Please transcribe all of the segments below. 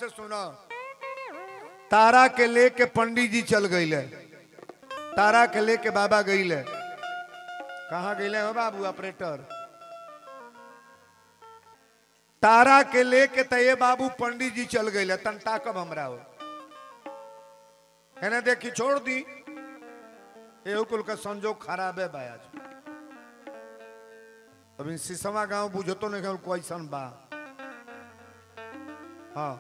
से सुना। तारा के लेके पंडित जी चल गईले, तारा के लेके बाबा गईले। कहाँ गईले हो बाबू ऑपरेटर? तारा के लेके तये बाबू पंडित जी चल गईले। तंता कब हमरा हो है ना, देखी छोड़ दी। एहू कुल का संजोग खराब है भाई। आज अभी सिसवा गांव बुझो तो नहीं कोई सन बा। हाँ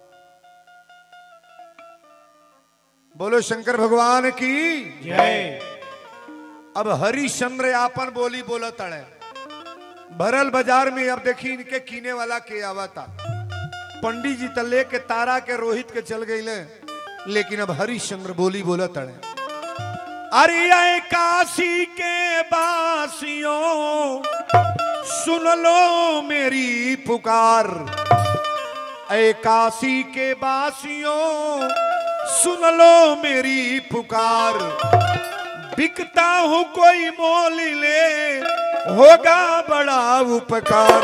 बोलो शंकर भगवान की जय। अब हरिश्चंद्र आपन बोली बोला तड़े भरल बाजार में। अब देखी इनके कीने वाला के आवा था। पंडित जी तले के तारा के रोहित के चल गईले, लेकिन अब हरिश्चंद्र बोली बोला तड़े। अरे काशी के बासियों सुन लो मेरी पुकार, ऐ काशी के बासियों सुन लो मेरी पुकार। बिकता हूं कोई मोल ले, होगा बड़ा उपकार।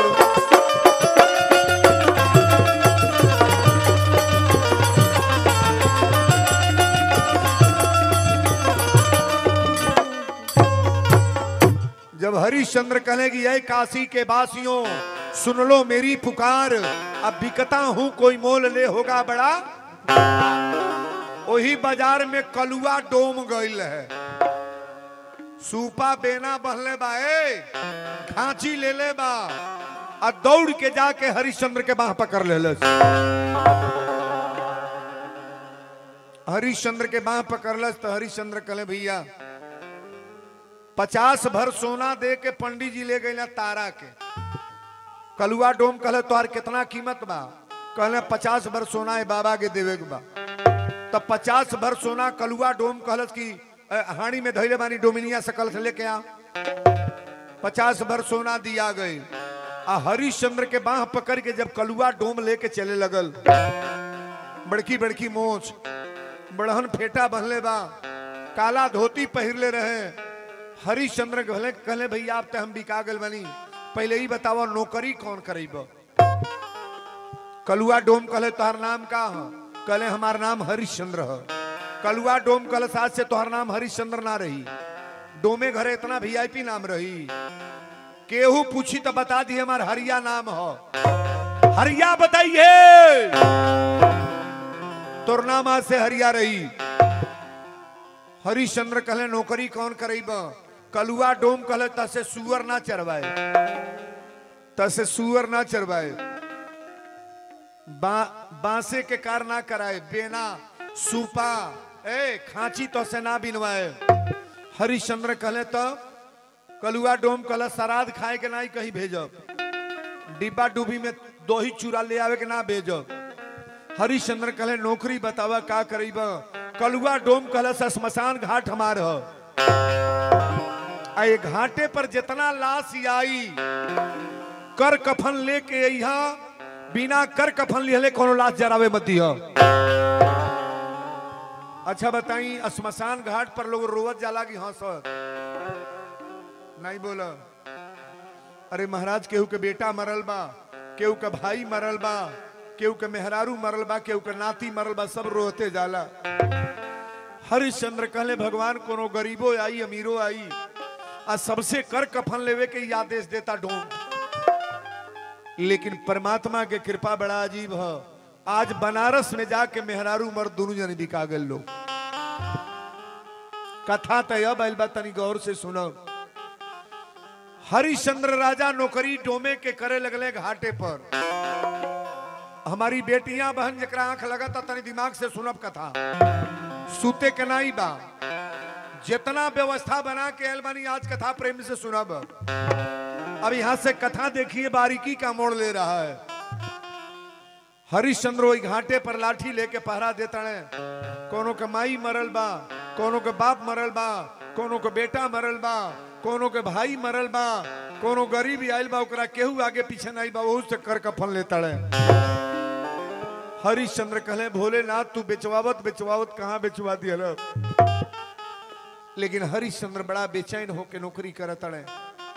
जब हरिश्चंद्र कहेगी ऐ काशी के बासियों सुन लो मेरी पुकार, अब बिकता हूं कोई मोल ले, होगा बड़ा। वही बाजार में कलुआ डोम गईल है। सूपा बेना बहले बा, खांची ले ले बा, और दौड़ के जाके हरिश्चंद्र के बाह पकड़ ले। हरिश्चंद्र के बाह पकड़लस तो हरिश्चंद्र कहले भैया 50 भर सोना दे के पंडित जी ले गए तारा के। कलुआ डोम कहले तोहार कितना कीमत बा? कहले 50 भर सोना है बाबा के देवे के बा। तब 50 भर सोना कलुआ डोम कहलस की हाड़ी में धैले बानी डोमिनिया सकल से लेके आ। 50 भर सोना दिया गई। आ हरिश्चंद्र के बाह पकड़ के जब कलुआ डोम लेके चले लगल, बड़की बड़की मोछ, बड़हन फेटा बहले बा, काला धोती पहिरले रहे। हरिश्चंद्र कहले भैया आप तो हम बिका गल बनी, पहले ही बताओ नौकरी कौन करीब? कलुआ डोम कहले तोहर नाम का है? कहले हमार नाम हरिश्चंद्र है। कलुआ डोम कहले आज से तोहर नाम हरिश्चंद्र ना रही, डोमे घरे इतना वीआईपी नाम रही। केहू पूछी तो बता दी हमार हरिया नाम है। हरिया बताइए, तोर नाम आज से हरिया रही। हरिश्चंद्र कहले नौकरी कौन करीब? कलुआ डोम कहले तसे सुअर ना चरवाए, तसे सुअर ना चरवाए, बांसे के कार ना कराए, बेना सूपा खांची तो से ना बिनवाए। हरिश्चंद्र कहले तो कलुआ डोम कहले सराद खाए के नहीं कहीं भेजब, डिब्बा डूबी में दही चूरा ले आवे के ना भेजब। हरिश्चंद्र कहले नौकरी बतावा का करीब? कलुआ डोम कहले श्मशान घाट हमार है। घाटे पर जितना लाश आई कर कफन लेके यहाँ, बिना कर कफन लिहले कोनो लाश जरावे मत दिया। अच्छा बताई श्मशान घाट पर लोग रोवत जाला कि हाँ सर नहीं बोला? अरे महाराज केहू के बेटा मरल बा, केहू के भाई मरल बा, केहू के मेहरारू मरल बा, केहू के नाती मरल बा, सब रोते जाला। हरिश्चंद्र कहले भगवान कोनो गरीबो आई अमीरो आई आ सबसे कर कफन लेवे के आदेश देता डोम। लेकिन परमात्मा के कृपा बड़ा अजीब है। आज बनारस में जाके मेहरारू मर्द दोनों जने बिका गए लोग। कथा तय बैल बा, तनी गौर से सुनो। हरिश्चंद्र राजा नौकरी डोमे के करे लगले घाटे पर। हमारी बेटियां बहन जकरा आंख लगा था तनी दिमाग से सुनब कथा। सूते के नाई बा, जितना व्यवस्था बना के अलबानी आज कथा प्रेम से सुनब। अब यहां से कथा देखिए बारीकी का मोड़ ले रहा है। हरिश्चंद्र वही घाटे पर लाठी लेके पहरा देता है। कोनो के माई मरल बा, कोनो के बाप मरल बा, कोनो के बेटा मरल बा, कोनो के भाई मरल बा, कोनो गरीब आयल बा, ओकरा केहू आगे पीछे नहीं बा, वो से कर कफन लेता है। हरिश्चंद्र कहले भोलेनाथ तू बेचवावत बेचवावत कहाँ बेचवा दिया। लेकिन हरिश्चंद्र बड़ा बेचैन होके नौकरी करत है।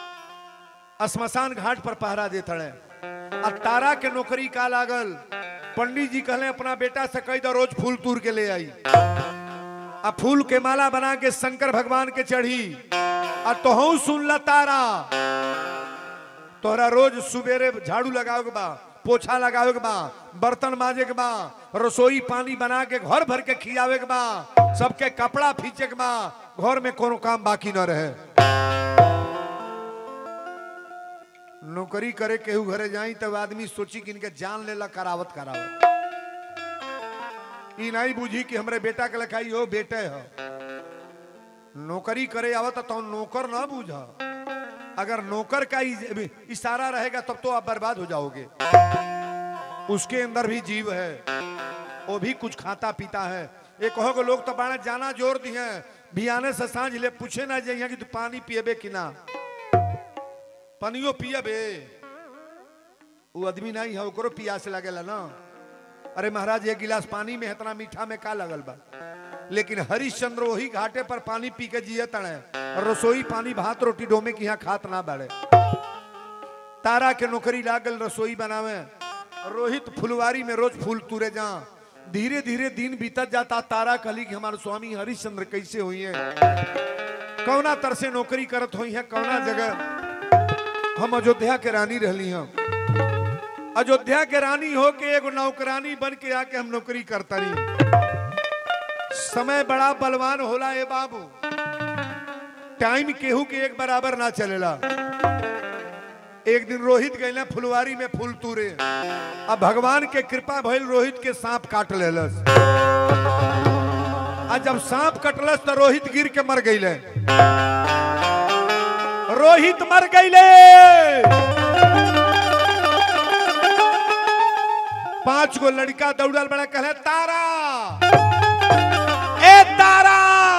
श्मशान घाट पर पहरा देता है। अब तारा के नौकरी का लागल पंडित जी कहले अपना बेटा से कह दो रोज फूल तूर के ले आई, आ फूल के माला बना के शंकर भगवान के चढ़ी, आ तोहू सुन ला तारा, तोहरा रोज सुबेरे झाड़ू लगाओ के बा, पोछा लगावे के बा, बर्तन माजे के बा, रसोई पानी बना के घर भर के खियावे के बा, सबके कपड़ा फींचे के बा, घर में कोनो काम बाकी न रहे। नौकरी करे केहू घरे जाई तब आदमी सोची कि इनके जान लेला करावत करावत, ई नहीं बुझी कि हमरे बेटा के लखाई हो बेटे हो। नौकरी करे आवत तो नौकर ना बूझा, अगर नौकर का इशारा रहेगा तब तो आप बर्बाद हो जाओगे। उसके अंदर भी जीव है, वो भी कुछ खाता पीता है। एक कहो लोग तो बाने जाना जोर दी है, बियाने से सांझ ले पूछे ना जाइए कि तू पानी पिएबे कि ना, पानियो पिएबे, वो आदमी नहीं है ओकरो पियास लगेला ना। अरे महाराज एक गिलास पानी में इतना मीठा में का लगल बा, लेकिन हरिश्चंद्र वही घाटे पर पानी पी के जिये तड़े, रसोई पानी भात रोटी डोमे की यहाँ खात ना बढ़े। तारा के नौकरी लागल रसोई बनावे, रोहित फुलवारी में रोज फूल तुरे जा। धीरे धीरे दिन बीतत जाता, तारा कहली कि हमारे स्वामी हरिश्चंद्र कैसे हुई है, कौना तर से नौकरी करत हुई है, कौना जगह। हम अयोध्या के रानी रहली हम, अयोध्या के रानी हो के एगो नौकरानी बन के आके हम नौकरी करता रही। समय बड़ा बलवान होला ए बाबू, टाइम केहू के एक बराबर ना चलेला। एक दिन रोहित गए फुलवारी में फूल तूरे, अब भगवान के कृपा भइल रोहित के सांप काट लेलस। आज जब सांप कटलस तो रोहित गिर के मर गईले, रोहित मर गईले। 5 गो लड़का दौड़ल बड़ा, कहले तारा ए तारा।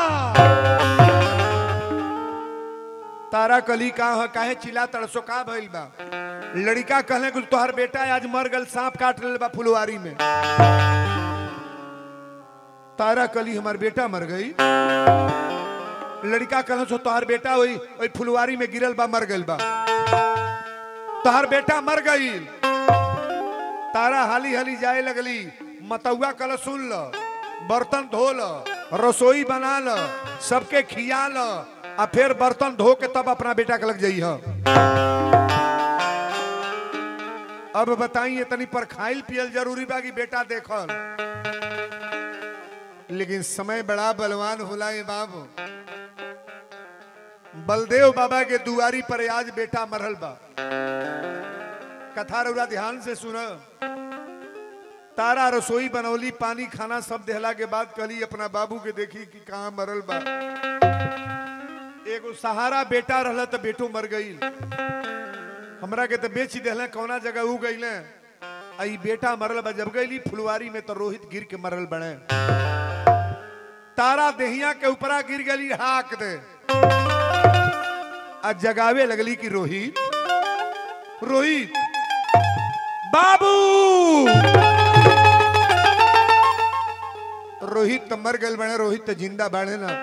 तारा कली काहे चिल्ला तड़सो का भइल बा। लड़का कहले कि तोहर बेटा आज मर गल, सांप काट ले बा फुलवारी में। तारा कली हमार बेटा मर गई। लड़का कहले सो तोहर बेटा वही फुलवारी में गिरल बा, मर गल बा, तोहर बेटा मर गई। तारा हाली हाली जाए लगली, मतौआ कल सुन ल, बर्तन धो ल, रसोई बना ल, सबके खिया ल, आ फिर बर्तन धो के तब अपना बेटा के लग जाई है। अब बताइए तनी पर खाइल पियल जरूरी बा कि बेटा देखल, लेकिन समय बड़ा बलवान होला है बाबू। बलदेव बाबा के दुआरी पर आज बेटा मरल बा। कथा रउरा ध्यान से सुन। तारा रसोई बनौली, पानी खाना सब देहला के बाद कहली अपना बाबू के देखी कि कहाँ मरल बा। एगो सहारा बेटा रहला तो बेटो मर गई, हमरा के तो बेच देहले, कौना जगह उ गईले, आई बेटा मरल बा। जब गईली फुलवारी में तो रोहित गिर के मरल बने। तारा देहिया के ऊपरा गिर गई, हाक दे आ जगावे लगली कि रोहित रोहित बाबू। रोहित तो मर गए बने, रोहित तो जिंदा बाढ़े ना।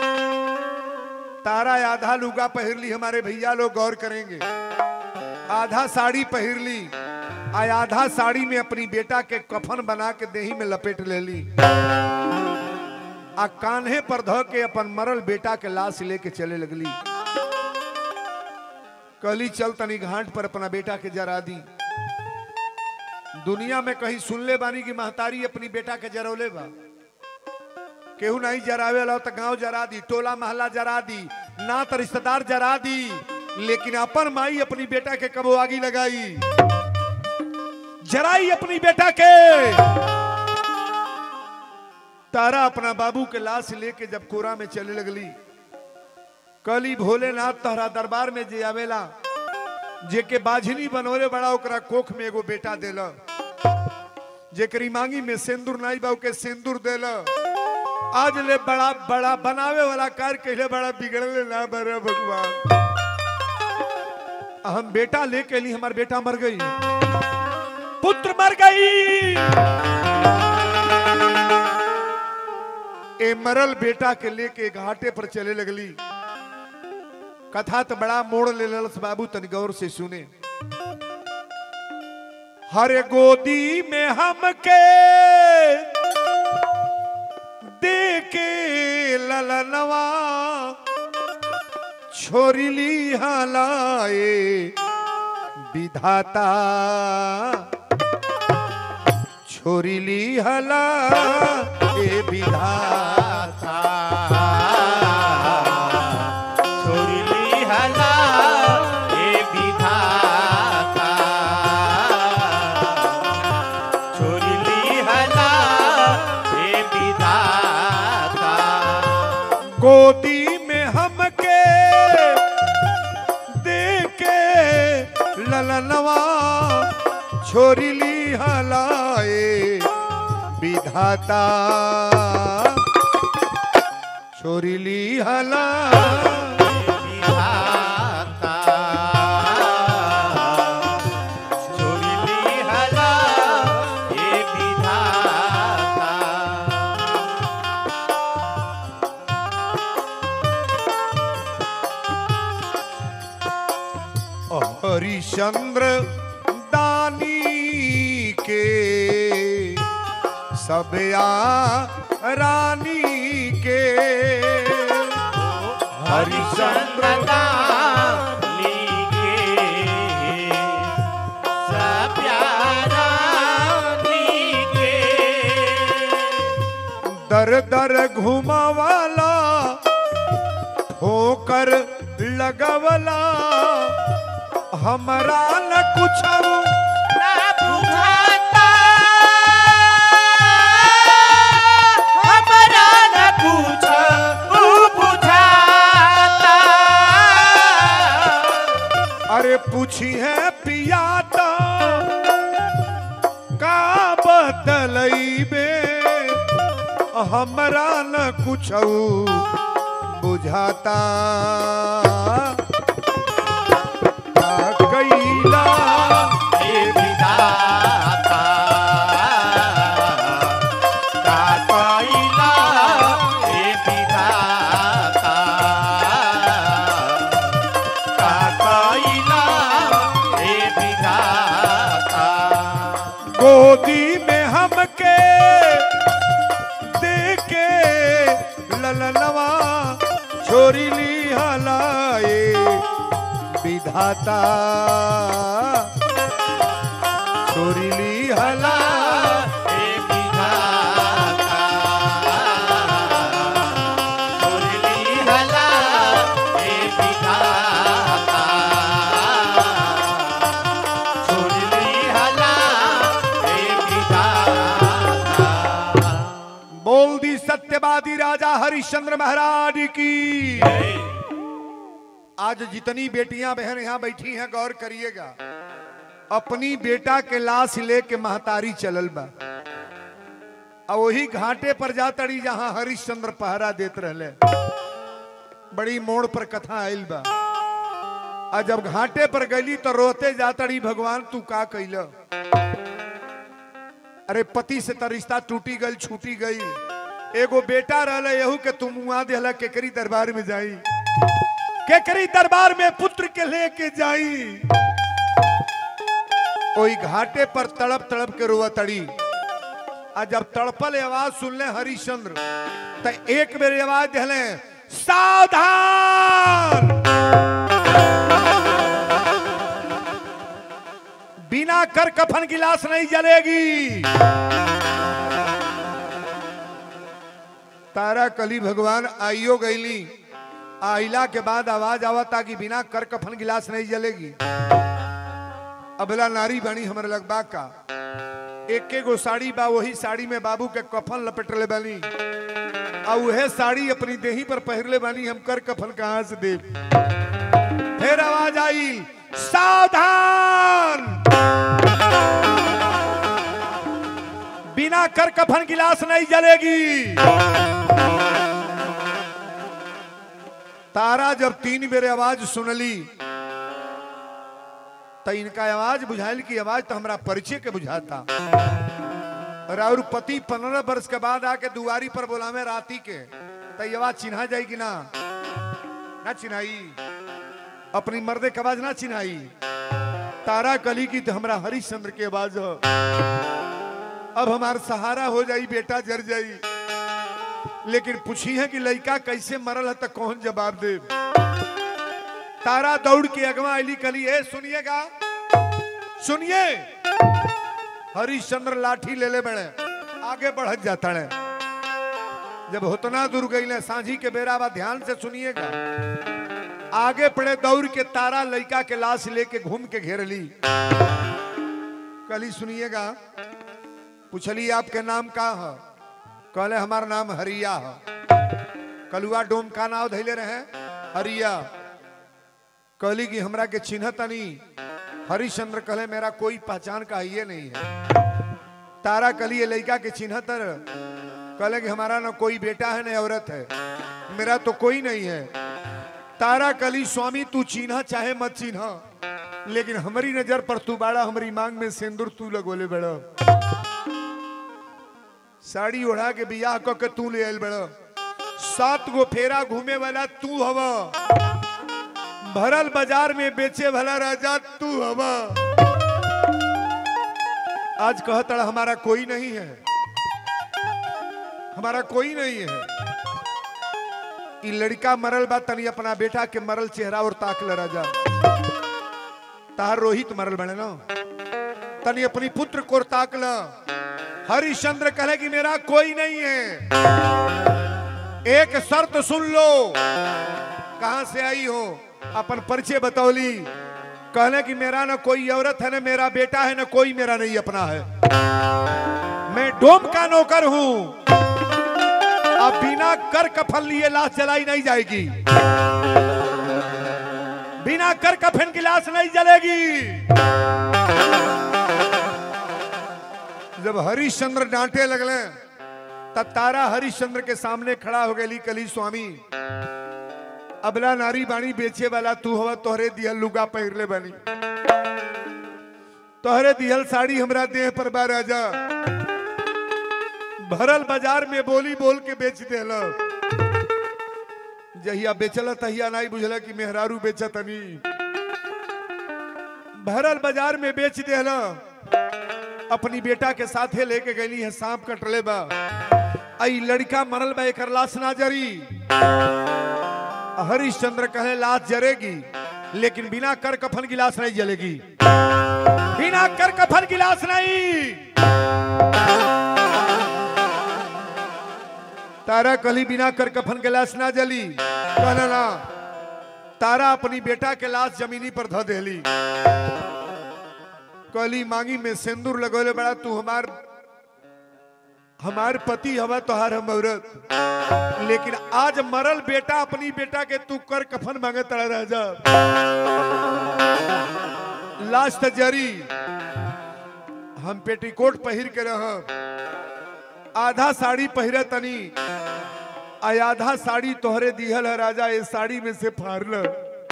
तारा आधा लुगा पहर ली, हमारे भैया लोग गौर करेंगे, आधा साड़ी पहर ली, आधा साड़ी में अपनी बेटा के कफन बना के देही में लपेट ले ली, आ कान्हे पर ध के अपन मरल बेटा के लाश लेके चले लगली। कहली चल तनी घाट पर अपना बेटा के जरा दी। दुनिया में कहीं सुन ले बानी कि महतारी अपनी बेटा के जरौले बा, केहू नहीं जरावे ला तो गांव जरा दी, टोला महला जरा दी, नात रिश्तेदार जरा दी, लेकिन अपन माई अपनी बेटा के कबो आगी लगाई, जराई अपनी बेटा के। तारा अपना बाबू के लाश लेके जब कोरा में चले लगली, कली भोलेनाथ तहरा दरबार में जे आवेला, जे के बाझनी बनोले बड़ा ओकरा कोख में एगो बेटा देला, जेकरी मांगी में सिंदूर नाई बा के सिंदूर देला। आज ले बड़ा बड़ा बनावे वाला कार्य कहले बड़ा बिगड़ले ना बरे भगवान। हम बेटा लेके ली, हमार बेटा मर गई, पुत्र मर गई। ए मरल बेटा के लेके घाटे पर चले लगली। कथा तो बड़ा मोड़ ले लस बाबू, तन गौर से सुने। हर गोदी में हमके देके ललनवा छोरीली हलाए विधाता छोरीली हला ए विधाता छोरीली हला ए विधाता छोरीली हला ए विधाता गोदी में हमके देके ललनवा छोरीली हलाए विधाता छोरीली हला विधाता छोरीली हला ए विधाता हरिश्चंद्र दानी के सबया रानी के हरिश्चंद्र दानी के सब रानी के दर दर घुमावाला होकर लगवला हमरा न कुछ ना बुझाता हमरा न कुछ बुझाता अरे पूछी है पियाता का बदलैबे हमरा न कुछ बुझाता कैला ए विधाता का कैला ए विधाता का कैला ए विधाता गोदी में हमके देके ललनवा छोरीली हलाए विधाता छोरीली हला ए विधाता छोरीली हला ए विधाता छोरीली हला ए विधाता बोल दी सत्यवादी राजा हरिश्चंद्र महाराज की। आज जितनी बेटियां बहन यहाँ बैठी हैं गौर करिएगा, अपनी बेटा के लाश लेके महतारी चलल बा और वही घाटे पर जातड़ी जहां हरिश्चंद्र पहरा देत रहले। बड़ी मोड़ पर कथा आयल बा। और जब घाटे पर गईली तो रोते जातड़ी भगवान तू का कैल। अरे पति से तो रिश्ता टूटी गई छूटी गई, एगो बेटा रहले यहू के तुम मुआ देला केकरी दरबार में जाई, केकरी दरबार में पुत्र के लेके जाई। ओई घाटे पर तड़प तड़प के रोवा तड़ी। आज जब तड़पल आवाज सुनले हरिश्चंद्र तो एक बेर आवाज दिले सावधान, बिना कर कफन गिलास नहीं जलेगी। तारा कली भगवान आइयो गईली, आइला के बाद आवाज आवा ताकि बिना कर कफन गिलास नहीं जलेगी। अबला नारी बनी हमर लगबा का एक गो साड़ी बा, वही साड़ी में बाबू के कफन लपेटले बानी और वह साड़ी अपनी देही पर पहरले बानी, हम कर कफन कहां से दे। फिर आवाज आई सावधान, बिना कर कफन गिलास नहीं जलेगी। तारा जब 3 बेर आवाज सुनली तो इनका आवाज बुझाइल की आवाज तो हमरा परिचय के बुझाता। और पति 15 वर्ष के बाद आके दुआरी पर बोलावे राती के तो ये आवाज चिन्हा जाएगी ना? ना चिन्हाई, अपनी मर्दे की आवाज ना चिन्हाई। तारा कली की तो हमरा हरिश्चंद्र के आवाज हो। अब हमार सहारा हो जाई, बेटा जर जाई। लेकिन पूछी है कि लड़का कैसे मरल है तो कौन जवाब दे। तारा दौड़ के अगवा अली कली, ए सुनिएगा, सुनिए। हरिश्चंद्र लाठी ले ले बड़े आगे बढ़त जाता है। जब होतना दूर गई सांझी के बेरा बा, ध्यान से सुनिएगा। आगे पड़े दौड़ के तारा लड़का के लाश लेके घूम के घेर ली। कली सुनिएगा, पूछली आपके नाम का है? कहले हमारा नाम हरिया है। कलुआ डोम का नाम धैले रहे हरिया। कहली कि हमरा के चिन्ह तनी। हरिश्चंद्र कहले मेरा कोई पहचान का ये नहीं है। तारा कली ये लड़का के चिन्ह तर। कहले कि हमारा ना कोई बेटा है ना औरत है, मेरा तो कोई नहीं है। तारा कली, स्वामी तू चिन्ह चाहे मत चिन्ह, लेकिन हमारी नजर पर तू बाड़ा, हमारी मांग में सिंदूर तू लगोले बड़ा, साड़ी ओढ़ा के बियाह क के तू ले आयल बड़ा, 7 गो फेरा घूमे वाला तू हवा, भरल बाजार में बेचे भला राजा तू हवा। आज कहता हमारा कोई नहीं है, हमारा कोई नहीं है। ई लड़का मरल बा, तनी अपना बेटा के मरल चेहरा और ताकल राजा। तार रोहित मरल बने ना, तनी अपनी पुत्र को ताकल। हरिश्चंद्र कहे कि मेरा कोई नहीं है, एक शर्त सुन लो। कहां से आई हो? अपन परिचय बतौली। कहने कि मेरा ना कोई औरत है, ना मेरा बेटा है, ना कोई मेरा नहीं अपना है। मैं डोम का नौकर हूं। अब बिना कर कफन लिए लाश जलाई नहीं जाएगी, बिना कर कफन की लाश नहीं जलेगी। जब हरिश्चंद्र डांटे लगले तब तारा हरिश्चंद्र के सामने खड़ा हो गई। कली स्वामी, अबला नारी बाणी बेचे वाला तू हवा, तोहरे दिहल लुगा पहिरले बानी, तोहरे दिहल साड़ी हमरा देह पर बा राजा। भरल बाजार में बोली बोल के बेच देला। जहिया बेचला तहिया नहीं बुझला कि मेहरारू बेचतनी। भरल बाजार में बेच देला। अपनी बेटा के साथे लेके गई है, सांप कटले बा। आई लड़का मरल बा, एकर लाश ना जरी। हरिश्चंद्र कहे लाश जरेगी, लेकिन बिना कर कफन की लाश नहीं जलेगी, बिना कर कफन की लाश नहीं। तारा कली बिना कर कफन के लाश ना जली। कहना ना, तारा अपनी बेटा के लाश जमीनी पर ध देली। कली मांगी में सिंदूर लगोले बड़ा, तू हमार पति हवा, तोहार हम औरत। लेकिन आज मरल बेटा, अपनी बेटा के तू कर कफन मांगे तड़ा राजा। लाश त जरी, हम पेटीकोट पहिर के रह, आधा साड़ी पहिरे तनी, आधा साड़ी तोहरे दिहल है राजा। इस साड़ी में से फाड़ ल,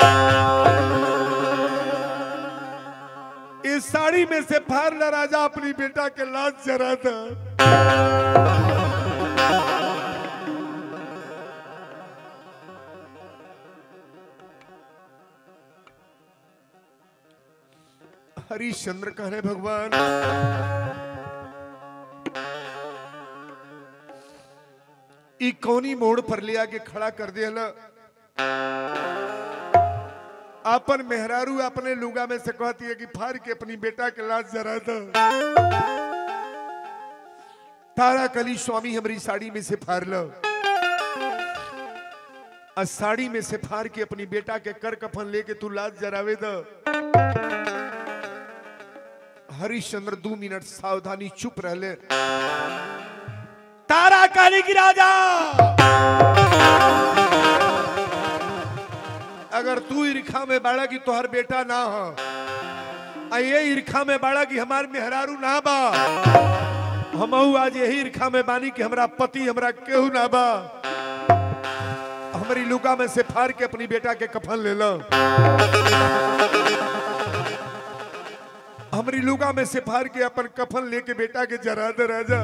इस साड़ी में से फाड़ ल राजा, अपनी बेटा के लाश जरा था। हरिश्चंद्र कहने भगवान, ई कौनी मोड़ पर ले आके खड़ा कर दिया। अपन मेहरारू अपने लुगा में से कहती है कि फाड़ के अपनी बेटा के लाश जरा दो। तारा कली, स्वामी हमारी साड़ी में से फाड़ लो। साड़ी में से फाड़ के अपनी बेटा के कर कफन लेके तू लाश जरावे दो। हरिश्चंद्र 2 मिनट सावधानी चुप रह ले। तारा काली की राजा, अगर तू ईर्खा में बाड़ा की तोहर बेटा ना हो, ये ईर्खा में बाड़ा की हमार मेहरारू ना बा, हमहू आज यही ईर्खा में बानी कि हमरा पति हमरा केहू ना बा। हमारी लुगा में से फाड़ के अपनी बेटा के कफन ले लो। हमारी लुगा में से फाड़ के अपन कफन लेके बेटा के जरा दे राजा।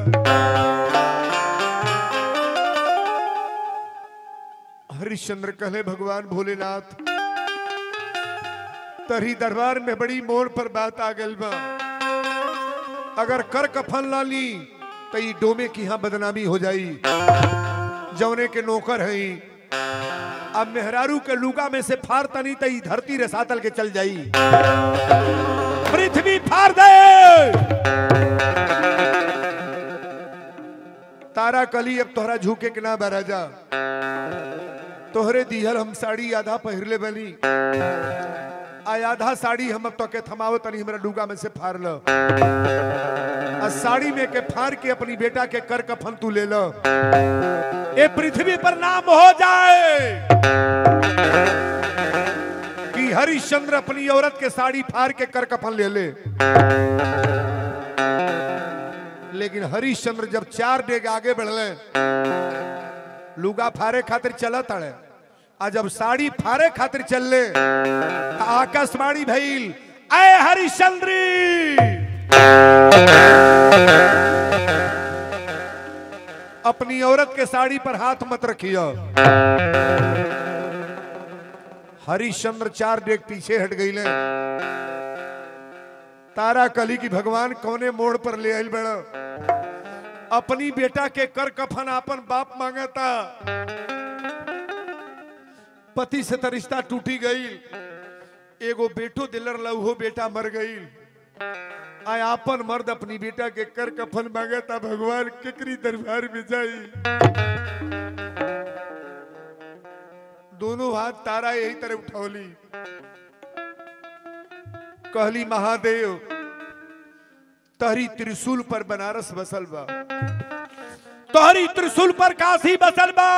हरिश्चंद्र कहले भगवान भोलेनाथ, तरी दरबार में बड़ी मोड़ पर बात आ गई बा। अगर कर कफन ला ली तो ई डोमे की यहाँ बदनामी हो जाई। जौने के नौकर है अब मेहरारू के लुगा में से फार तनी तो ई धरती रसातल के चल जाई। पृथ्वी फार दे। तारा कली अब तोहरा झुके के ना बरा जा। तोहरे दिहल हम साड़ी आधा पहिरले बनी आधा साड़ी हम अब तो के थमावत नहीं हमरा डूगा में से फाड़ लो। साड़ी में के फाड़ के अपनी बेटा के कर कफन तू ले लो। ए पृथ्वी पर नाम हो जाए कि हरिश्चंद्र अपनी औरत के साड़ी फाड़ के कर कफन ले ले। लेकिन हरिश्चंद्र जब 4 डेग आगे बढ़ले लुगा फारे खातिर चला तड़े आ जब साड़ी फारे खातिर चल ले आकाशवाणी भइल ऐ हरिश्चंद्री अपनी औरत के साड़ी पर हाथ मत रखियो। हरिश्चंद्र 4 डेग पीछे हट गई ले। तारा कली की भगवान कौने मोड़ पर ले आइल बड़ा। अपनी बेटा के कर कफन आपन बाप मांगता। पति से तो रिश्ता टूटी गई। एगो बेटो दिलर लहू बेटा मर गई। आय आपन मर्द अपनी बेटा के कर कफन मांगता। भगवान केकरी दरबार में जाई। दोनों हाथ तारा यही तरह उठौली कहली महादेव तहरी त्रिशूल पर बनारस बसल बा। तोहरी त्रिशूल पर काशी बसल बा।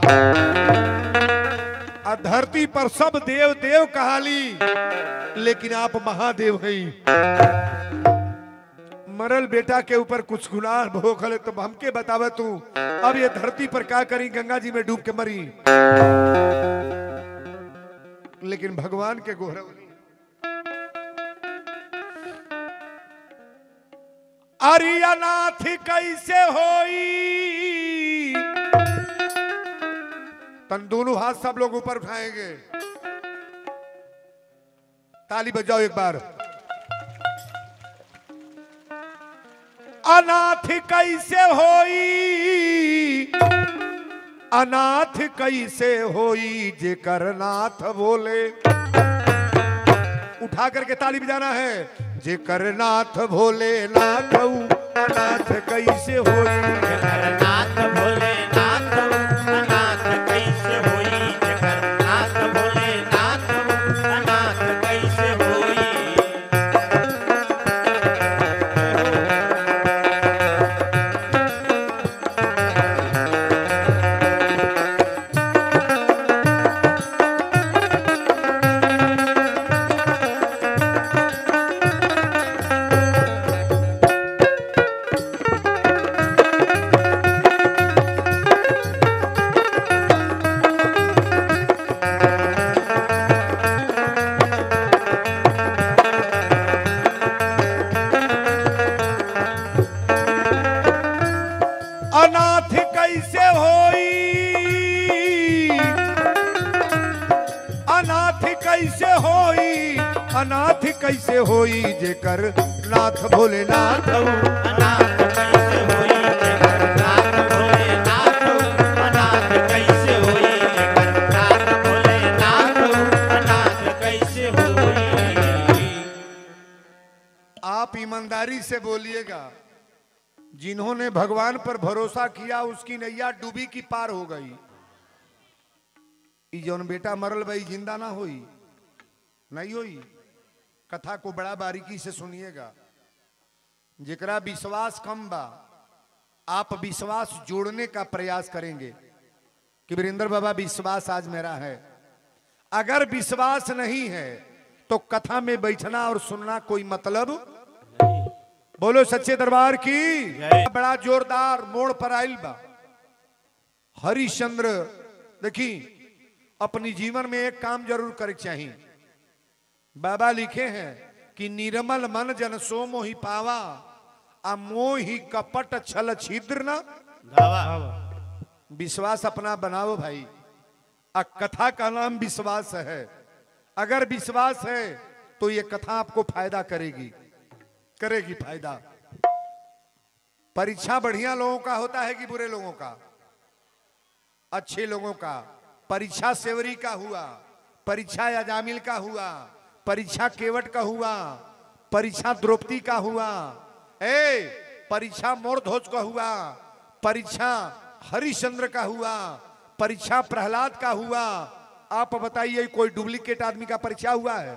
आ धरती पर सब देव देव कहाली लेकिन आप महादेव हैं। मरल बेटा के ऊपर कुछ गुनाह भोगले तो हमके बतावे तू अब ये धरती पर क्या करी। गंगा जी में डूब के मरी। लेकिन भगवान के गोहरवली अरियनाथ कैसे होई। तन दोनों हाथ सब लोग ऊपर उठाएंगे। ताली बजाओ एक बार। अनाथ कैसे होई। अनाथ कैसे होई जेकर नाथ बोले। उठा करके ताली बजाना है। जेकर नाथ भोले नाथ अनाथ कैसे होई। जेकर नाथ भोले नाथ अनाथ कैसे होई। जेकर नाथ भोले नाथ अनाथ कैसे होई। अनाथ कैसे होई। अनाथ कैसे होई। अनाथ कैसे होई जेकर नाथ भोले नाथ। अनाथ कैसे होई। जेकर नाथ भोले नाथ अनाथ कैसे होई। जेकर नाथ भोले नाथ अनाथ कैसे होई। आप ईमानदारी से बोलिएगा। जिन्होंने भगवान पर भरोसा किया उसकी नैया डूबी की पार हो गई। जौन बेटा मरल भाई जिंदा ना होई नहीं होई। कथा को बड़ा बारीकी से सुनिएगा। जेकरा विश्वास कम बा आप विश्वास जोड़ने का प्रयास करेंगे कि वीरेंद्र बाबा विश्वास आज मेरा है। अगर विश्वास नहीं है तो कथा में बैठना और सुनना कोई मतलब। बोलो सच्चे दरबार की। बड़ा जोरदार मोड़ पर आइल बा। हरिश्चंद्र देखी अपनी जीवन में एक काम जरूर करे चाहिए। बाबा लिखे हैं कि निर्मल मन जन सो मोहि पावा आ मोहि कपट छल छिद्र न धावा। विश्वास अपना बनाओ भाई। आ कथा का नाम विश्वास है। अगर विश्वास है तो ये कथा आपको फायदा करेगी, करेगी फायदा। परीक्षा बढ़िया लोगों का होता है कि बुरे लोगों का? अच्छे लोगों का। परीक्षा सेवरी का हुआ, परीक्षा याजामिल का हुआ, परीक्षा केवट का हुआ, परीक्षा द्रौपदी का हुआ, परीक्षा मोरध्वज का हुआ, परीक्षा हरिश्चंद्र का हुआ, परीक्षा प्रहलाद का हुआ। आप बताइए कोई डुप्लीकेट आदमी का परीक्षा हुआ है?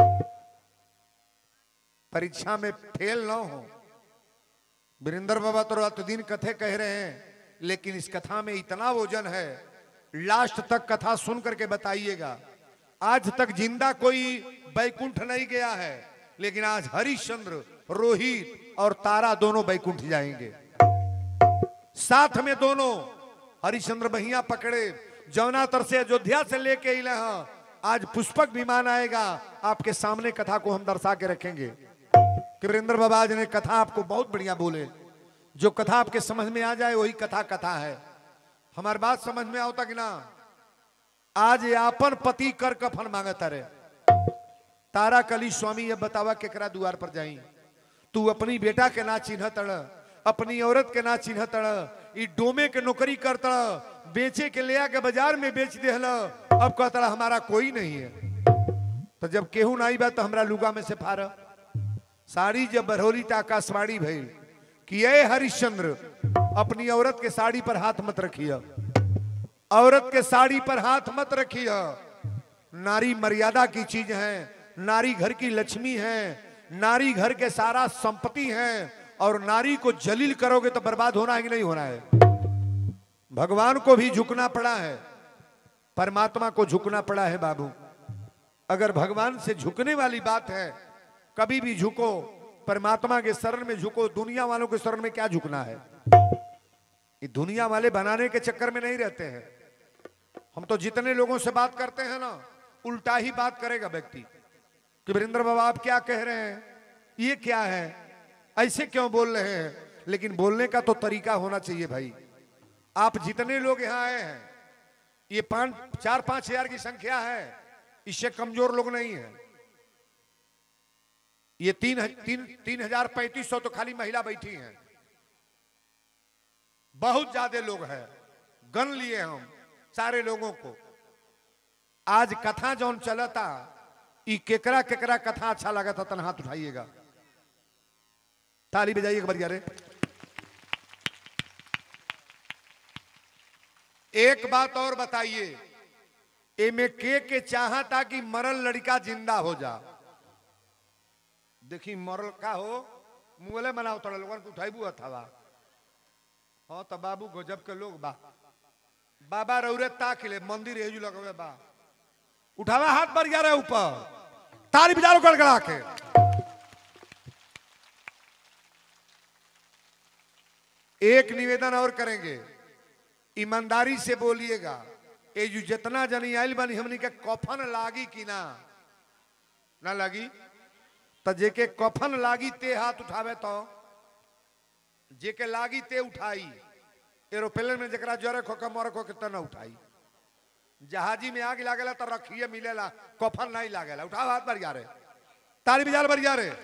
परीक्षा में फेल ना हो। वीरेंद्र बाबा तो रात दिन कथे कह रहे हैं, लेकिन इस कथा में इतना वजन है, लास्ट तक कथा सुन करके बताइएगा। आज तक जिंदा कोई बैकुंठ नहीं गया है, लेकिन आज हरिश्चंद्र, रोहित और तारा दोनों बैकुंठ जाएंगे साथ में दोनों। हरिश्चंद्र बहिया पकड़े जौनातर से अयोध्या से लेके अले हैं। आज पुष्पक विमान आएगा, आपके सामने कथा को हम दर्शा के रखेंगे। कि वीरेंद्र बाबा आज ने कथा आपको बहुत बढ़िया बोले, जो कथा आपके समझ में आ जाए वही कथा कथा है। हमारी बात समझ में आवता कि ना? आज यापन पति कर कफन मांगता रे। तारा कली स्वामी अब बतावा केकरा द्वार पर जाई? तू अपनी बेटा के ना चिन्ह तड़, अपनी औरत के ना चिन्ह तड़, ई डोमे के नौकरी करता, बेचे के ले आके बाजार में बेच देहल, अब कहता हमारा कोई नहीं है। तो जब केहू ना आई बा तो हमरा लुगा में से फार साड़ी जब बरहोली ता आकाशवाणी भइल कि ये हरिश्चंद्र अपनी औरत के साड़ी पर हाथ मत रखिए, औरत के साड़ी पर हाथ मत रखिए। नारी मर्यादा की चीज है, नारी घर की लक्ष्मी है, नारी घर के सारा संपत्ति है, और नारी को जलील करोगे तो बर्बाद होना है कि नहीं होना है? भगवान को भी झुकना पड़ा है, परमात्मा को झुकना पड़ा है बाबू। अगर भगवान से झुकने वाली बात है, कभी भी झुको, परमात्मा के शरण में झुको। दुनिया वालों के शरण में क्या झुकना है? ये दुनिया वाले बनाने के चक्कर में नहीं रहते हैं। हम तो जितने लोगों से बात करते हैं ना, उल्टा ही बात करेगा व्यक्ति कि वीरेंद्र बाबा आप क्या कह रहे हैं, ये क्या है, ऐसे क्यों बोल रहे हैं? लेकिन बोलने का तो तरीका होना चाहिए भाई। आप जितने लोग यहाँ आए हैं, ये 4-5 हजार की संख्या है, इससे कमजोर लोग नहीं है। ये 3,3500 तो खाली महिला बैठी हैं, बहुत ज्यादा लोग हैं, गन लिए हम सारे लोगों को। आज कथा जौन चलता, ई केकरा केकरा कथा अच्छा लगा था, तन हाथ उठाइएगा, ताली बजाइए बढ़िया रे। एक बात और बताइए, एमे के चाहता कि मरल लड़का जिंदा हो जा? देखी मरल का हो मुगले बनाओ थोड़ा लोगन को उठाइबू अथवा। हाँ तो बाबू गजब के लोग बा, बाबा रौरे ताक ले मंदिर हेजू लगवे बा, उठावा हाथ बढ़ गया रहे ऊपर, ताली बजाओ गड़गड़ा के। एक निवेदन और करेंगे, ईमानदारी से बोलिएगा। ये जो जितना जनी आयल बनी हमनी के कफन लागी कि ना लागी? तो जेके कफन लागी ते हाथ उठावे, तो जेके लागी ते उठाई। एरोप्लेन में जरा जरे खोके मर खोके तो ना उठाई। जहाजी में आग लागेला तो रखिए मिलेला, कफन नहीं लागेला। उठाओ हाथ बढ़िया रे, ताली बजा बढ़िया रे।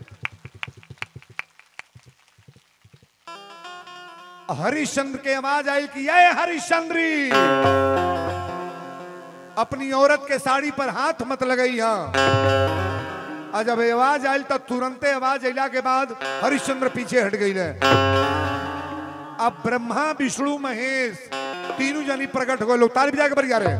हरिश्चंद्र के आवाज आई कि ये हरिश्चंद्री अपनी औरत के साड़ी पर हाथ मत लगाई। हाँ, जब आवाज आई तो तुरंते आवाज अला के बाद हरिश्चंद्र पीछे हट गई है। अब ब्रह्मा विष्णु महेश तीनों जनी प्रकट हो गए। लोग ताली बजा के बढ़िया रहे,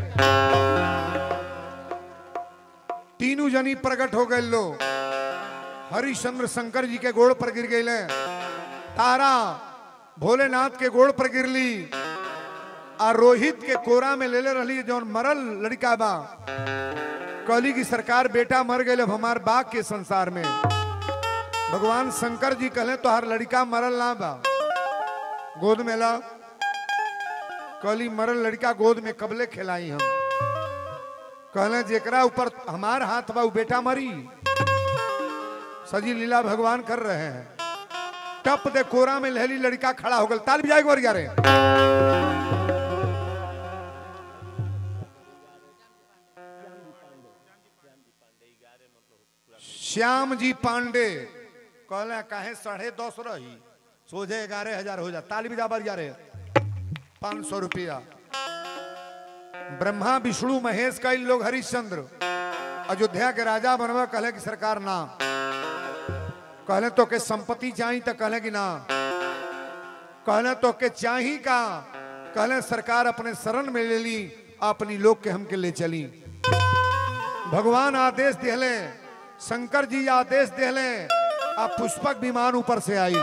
तीनों जनी प्रकट हो गए। लोग हरिश्चंद्र शंकर जी के गोड़ पर गिर गए, तारा भोलेनाथ के गोड़ पर गिरली, और रोहित के कोरा में ले रही जौन मरल लड़का बा। कहली की सरकार बेटा मर गए, अब हमार बाग के संसार में। भगवान शंकर जी कहले तो हर लड़का मरल ना बा, गोद में ला। कहली मरल लड़का गोद में कबले खिलाई हम। कहले जेकरा ऊपर हमार हाथ बा बेटा मरी। सजी लीला भगवान कर रहे हैं। टप दे कोरा में लहली लड़का खड़ा हो गया। ताली बजाए गोर यारे। श्याम जी पांडे कहले काहे 10.5 रही सोझे 11,000 हो जा ताली भी जाबर जा रहे 500 रुपया। ब्रह्मा विष्णु महेश का इन लोग हरिश्चंद्र अयोध्या के राजा बनवा कहले कि सरकार ना कहले तो के संपत्ति चाहिए तो कहले कि ना कहले तो के चाहिए का कहले सरकार अपने शरण में ले ली अपनी लोग के हमके ले चली। भगवान आदेश दिले शंकर जी आदेश दिले आप पुष्पक विमान ऊपर से आई।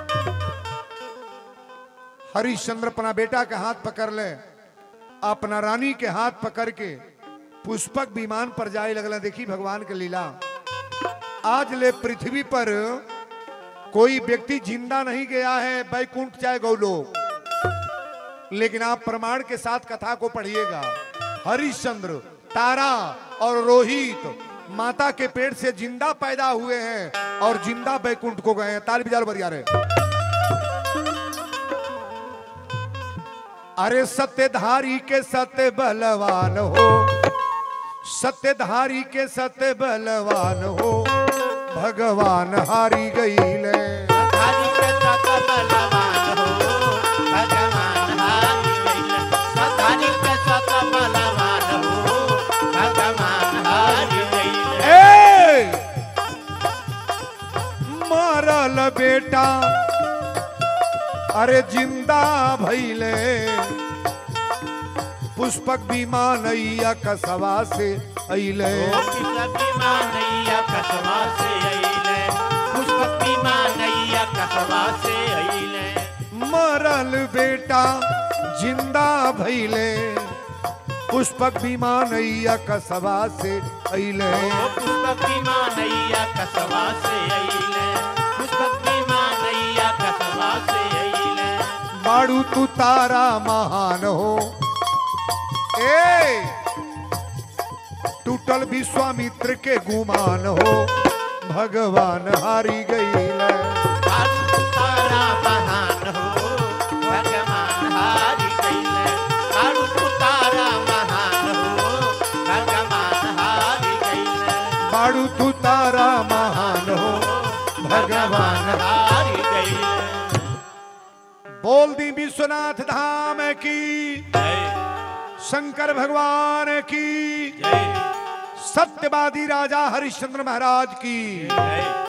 हरिश्चंद्र अपना बेटा के हाथ पकड़ ले अपना रानी के हाथ पकड़ के पुष्पक विमान पर जाए लगला। देखी भगवान के लीला आज ले पृथ्वी पर कोई व्यक्ति जिंदा नहीं गया है बैकुंठ चाहे गौलोक, लेकिन आप प्रमाण के साथ कथा को पढ़िएगा। हरिश्चंद्र तारा और रोहित माता के पेट से जिंदा पैदा हुए हैं और जिंदा बैकुंठ को गए हैं। ताली बजाओ बरिया रे। अरे सत्यधारी के सत्य बलवान हो सत्यधारी के सत्य बलवान हो भगवान हारी गईले। सत्यधारी के सत्य बलवान हो भगवान हारी गईले। सत्यधारी के सत्य बलवान हो भगवान हारी गईले। मारल बेटा अरे जिंदा भइले पुष्पक विमान कसवा से अइले। पुष्पक विमान कसवा से अइले। पुष्पक विमान कसवा से अइले। मरल बेटा जिंदा भइले पुष्पक विमान कसवा से अइले। पुष्पक विमान कसवा से अइले। पुष्पक विमान कसवा से अइले। बाड़ू तू तारा महान हो ए टूटल विश्वामित्र के गुमान हो भगवान हारी गईले। तारा महान हो भगवान हारी गईले। तारा महान हो भगवान हारी गईले। बाड़ू तू तारा महान हो भगवान हारी गईले। बोल दी विश्वनाथ धाम की शंकर भगवान की सत्यवादी राजा हरिश्चंद्र महाराज की।